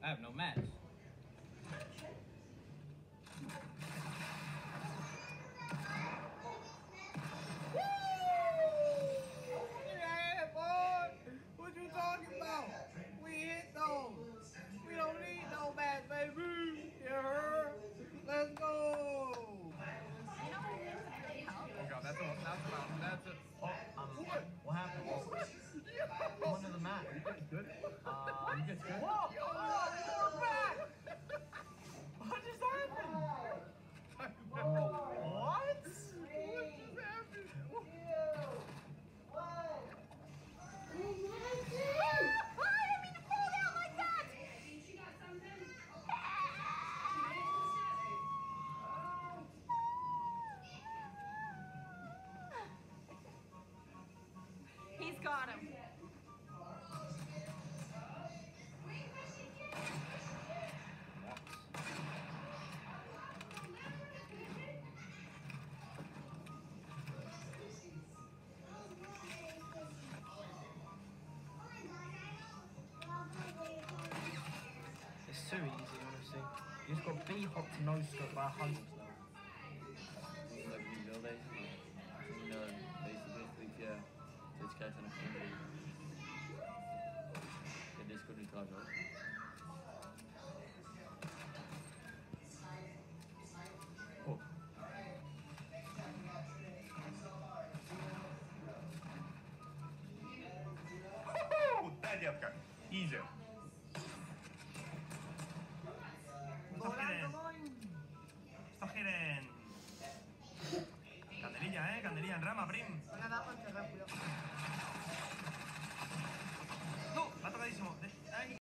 have no match. Yeah, boy! What you talking about? We hit those. We don't need no match, baby. You heard? Let's go. You know what it is that really helps? Oh god, that's a. What happened? I'm under the mat. You guys good? You get good? Whoa! You're back! What just happened? What? What just happened? I didn't mean to fall down like that! He's got him. It's too easy, honestly. You just got B-hop to no-scope by 100 now. Like rebuild basically. Basically, yeah. Teď se nechci. Je disco dokážel. Да, детка. Изи. Stop hitting. Candelilla, candelilla en rama, Prim. Una da rápido.